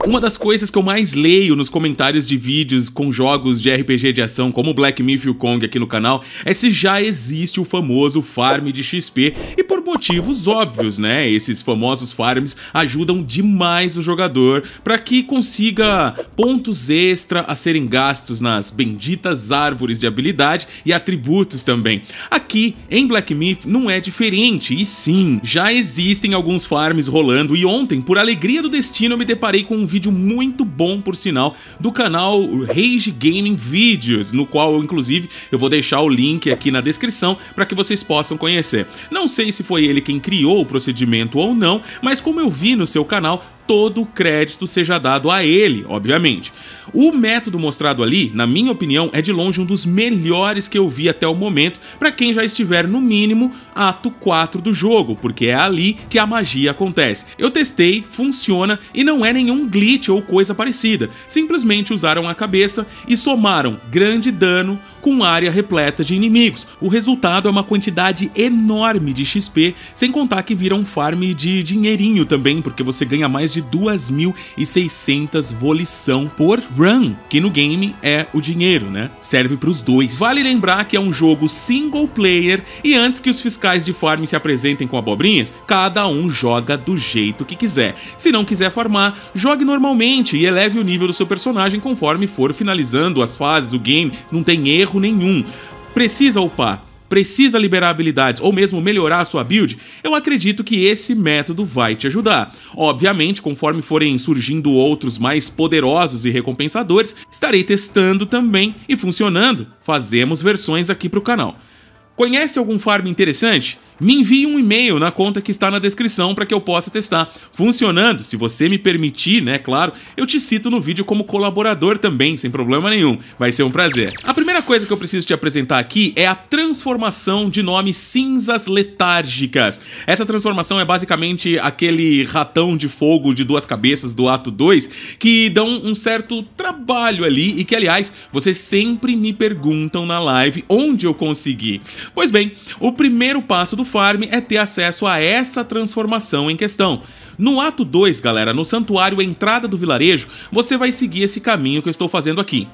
Uma das coisas que eu mais leio nos comentários de vídeos com jogos de RPG de ação como Black Myth e o Kong aqui no canal é se já existe o famoso farm de XP, e por motivos óbvios, né? Esses famosos farms ajudam demais o jogador para que consiga pontos extra a serem gastos nas benditas árvores de habilidade e atributos também. Aqui em Black Myth não é diferente, e sim, já existem alguns farms rolando, e ontem, por alegria do destino, eu me deparei com um vídeo muito bom, por sinal, do canal Rage Gaming Videos, no qual, inclusive, eu vou deixar o link aqui na descrição para que vocês possam conhecer. Não sei se foi ele quem criou o procedimento ou não, mas como eu vi no seu canal, todo o crédito seja dado a ele, obviamente. O método mostrado ali, na minha opinião, é de longe um dos melhores que eu vi até o momento para quem já estiver no mínimo ato 4 do jogo, porque é ali que a magia acontece. Eu testei, funciona e não é nenhum glitch ou coisa parecida. Simplesmente usaram a cabeça e somaram grande dano com área repleta de inimigos. O resultado é uma quantidade enorme de XP, sem contar que vira um farm de dinheirinho também, porque você ganha mais de 2.600 volição por run, que no game é o dinheiro, né? Serve para os dois. Vale lembrar que é um jogo single player, e antes que os fiscais de farm se apresentem com abobrinhas, cada um joga do jeito que quiser. Se não quiser farmar, jogue normalmente e eleve o nível do seu personagem conforme for finalizando as fases do game, não tem erro nenhum. Precisa upar? Precisa liberar habilidades ou mesmo melhorar a sua build? Eu acredito que esse método vai te ajudar. Obviamente, conforme forem surgindo outros mais poderosos e recompensadores, estarei testando também, e funcionando, fazemos versões aqui para o canal. Conhece algum farm interessante? Me envie um e-mail na conta que está na descrição para que eu possa testar. Funcionando, se você me permitir, né, claro, eu te cito no vídeo como colaborador também, sem problema nenhum. Vai ser um prazer. A primeira coisa que eu preciso te apresentar aqui é a transformação de nome Cinzas Letárgicas. Essa transformação é basicamente aquele ratão de fogo de duas cabeças do ato 2 que dão um certo trabalho ali e que, aliás, vocês sempre me perguntam na live onde eu consegui. Pois bem, o primeiro passo do farm é ter acesso a essa transformação em questão. No ato 2, galera, no santuário Entrada do Vilarejo, você vai seguir esse caminho que eu estou fazendo aqui.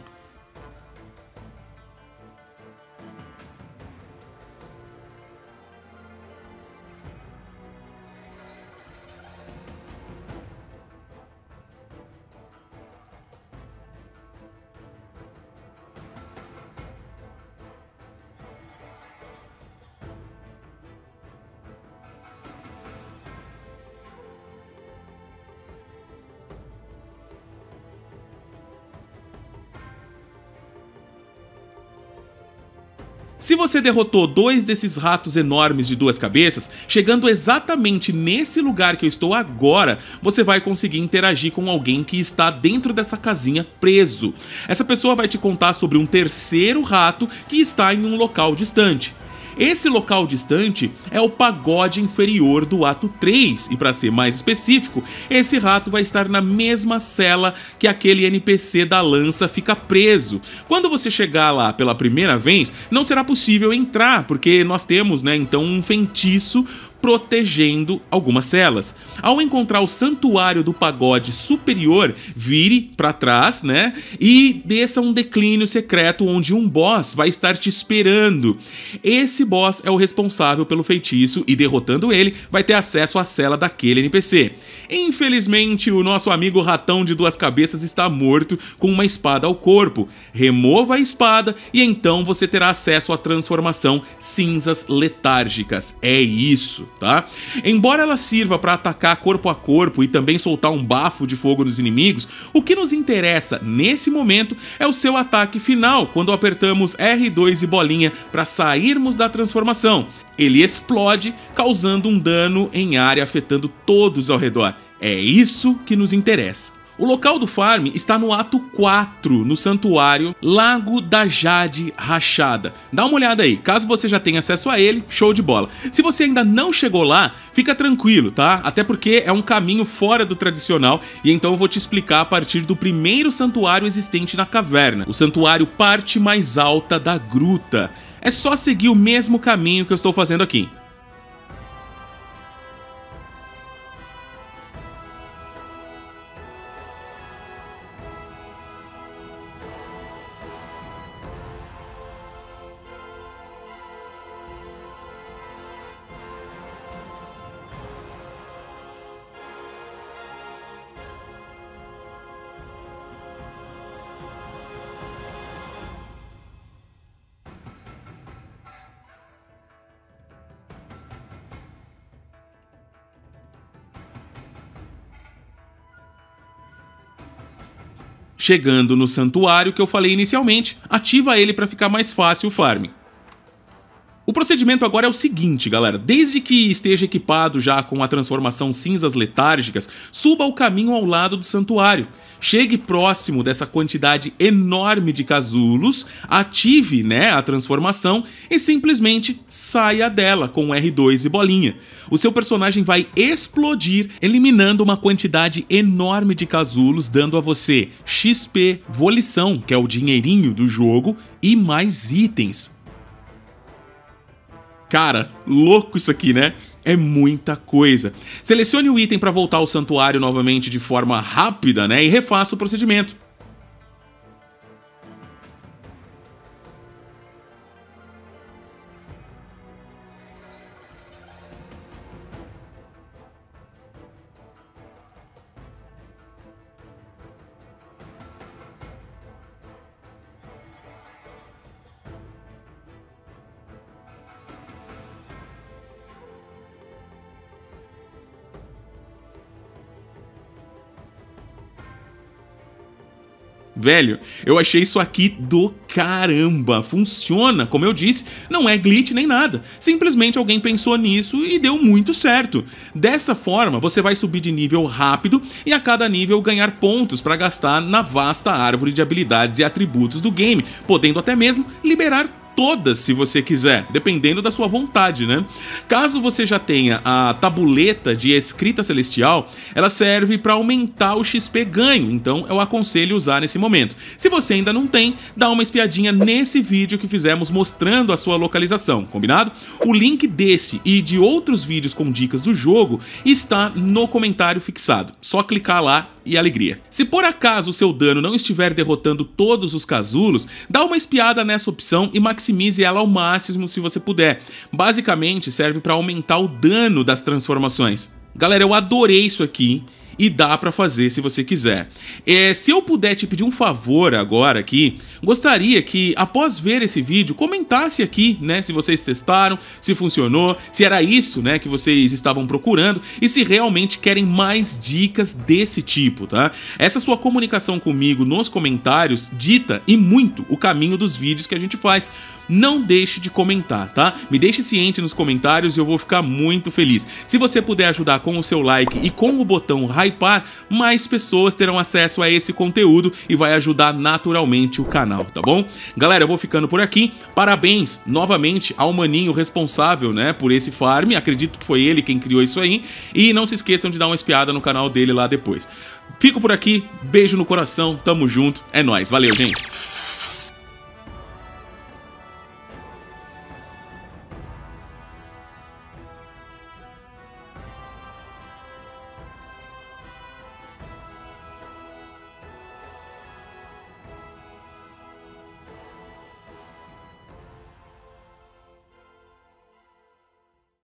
Se você derrotou dois desses ratos enormes de duas cabeças, chegando exatamente nesse lugar que eu estou agora, você vai conseguir interagir com alguém que está dentro dessa casinha preso. Essa pessoa vai te contar sobre um terceiro rato que está em um local distante. Esse local distante é o pagode inferior do ato 3, e para ser mais específico, esse rato vai estar na mesma cela que aquele NPC da lança fica preso. Quando você chegar lá pela primeira vez, não será possível entrar, porque nós temos, né, então um feitiço protegendo algumas celas. Ao encontrar o santuário do pagode superior, vire para trás, né, e desça um declínio secreto onde um boss vai estar te esperando. Esse boss é o responsável pelo feitiço e, derrotando ele, vai ter acesso à cela daquele NPC. Infelizmente, o nosso amigo ratão de duas cabeças está morto com uma espada ao corpo. Remova a espada e então você terá acesso à transformação Cinzas Letárgicas. É isso, tá? Embora ela sirva para atacar corpo a corpo e também soltar um bafo de fogo nos inimigos, o que nos interessa nesse momento é o seu ataque final, quando apertamos R2 e bolinha para sairmos da transformação. Ele explode, causando um dano em área, afetando todos ao redor. É isso que nos interessa. O local do farm está no ato 4, no santuário Lago da Jade Rachada. Dá uma olhada aí, caso você já tenha acesso a ele, show de bola. Se você ainda não chegou lá, fica tranquilo, tá? Até porque é um caminho fora do tradicional, e então eu vou te explicar a partir do primeiro santuário existente na caverna, o santuário Parte Mais Alta da Gruta. É só seguir o mesmo caminho que eu estou fazendo aqui. Chegando no santuário que eu falei inicialmente, ativa ele para ficar mais fácil o farm. O procedimento agora é o seguinte, galera, desde que esteja equipado já com a transformação cinzas letárgicas, suba o caminho ao lado do santuário. Chegue próximo dessa quantidade enorme de casulos, ative, a transformação e simplesmente saia dela com R2 e bolinha. O seu personagem vai explodir, eliminando uma quantidade enorme de casulos, dando a você XP, volição, que é o dinheirinho do jogo, e mais itens. Cara, louco isso aqui, né? É muita coisa. Selecione o item para voltar ao santuário novamente de forma rápida, e refaça o procedimento. Velho, eu achei isso aqui do caramba, funciona, como eu disse, não é glitch nem nada, simplesmente alguém pensou nisso e deu muito certo. Dessa forma, você vai subir de nível rápido e a cada nível ganhar pontos para gastar na vasta árvore de habilidades e atributos do game, podendo até mesmo liberar todas se você quiser, dependendo da sua vontade, Caso você já tenha a tabuleta de escrita celestial, ela serve para aumentar o XP ganho, então eu aconselho usar nesse momento. Se você ainda não tem, dá uma espiadinha nesse vídeo que fizemos mostrando a sua localização, combinado? O link desse e de outros vídeos com dicas do jogo está no comentário fixado, só clicar lá e alegria. Se por acaso o seu dano não estiver derrotando todos os casulos, dá uma espiada nessa opção e maximize ela ao máximo se você puder. Basicamente serve para aumentar o dano das transformações. Galera, eu adorei isso aqui e dá pra fazer se você quiser. Se eu puder te pedir um favor agora aqui, gostaria que após ver esse vídeo, comentasse aqui, se vocês testaram, se funcionou, se era isso, que vocês estavam procurando e se realmente querem mais dicas desse tipo, tá? Essa sua comunicação comigo nos comentários dita e muito o caminho dos vídeos que a gente faz. Não deixe de comentar, tá? Me deixe ciente nos comentários e eu vou ficar muito feliz. Se você puder ajudar com o seu like e com o botão hypar, mais pessoas terão acesso a esse conteúdo e vai ajudar naturalmente o canal, tá bom? Galera, eu vou ficando por aqui. Parabéns novamente ao maninho responsável, por esse farm. Acredito que foi ele quem criou isso aí. E não se esqueçam de dar uma espiada no canal dele lá depois. Fico por aqui, beijo no coração, tamo junto, é nóis, valeu, gente!